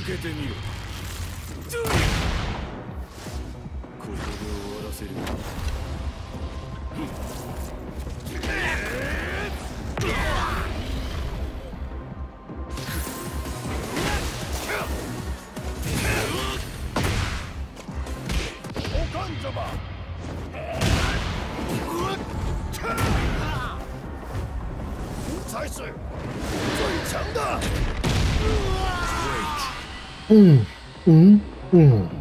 けてみろ。ここで終わらせる。おかんざま。再生。最强的。 嗯嗯嗯。